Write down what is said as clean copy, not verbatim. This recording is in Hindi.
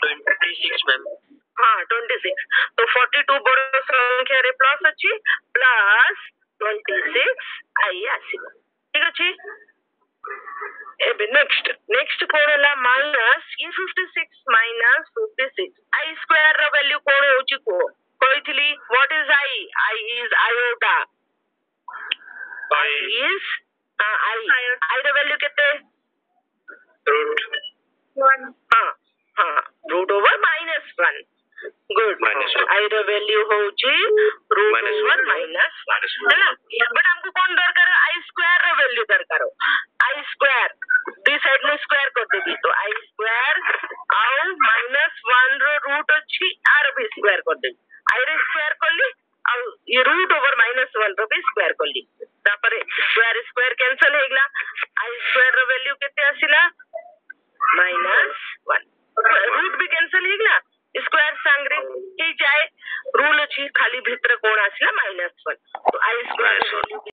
26 मैम। हाँ 26 तो 42 बड़ संख्या रे प्लस अच्छी प्लस 26 आई आसीबो ठीक अछि एबे नेक्स्ट कोन होला माइनस ये 56 माइनस 56 आई स्क्वायर रो वैल्यू कोन होची को कहितली what is i is iota i रो वैल्यू केते रूट 1 हाँ रूट ओवर -1 गुड आई रो वैल्यू होची रूट ओवर -1 है ना बट हमको कौन दरकार आई स्क्वायर रो वैल्यू दरकार आई स्क्वायर दी साइड में स्क्वायर कर देबी तो आई स्क्वायर आउ -1 रो रूट अछि आर भी स्क्वायर कर देबी आई रे स्क्वायर करली आउ ये रूट ओवर -1 रो भी स्क्वायर करली तापर स्क्वायर कैंसिल हेगला आई स्क्वायर रो वैल्यू केते आसिला -1 रूट भी कैंसिल हेगला स्क्वायर संगरे हे जाए रूल अछि खाली भीतर कोण आसिला -1 तो आई स्क्वायर वैल्यू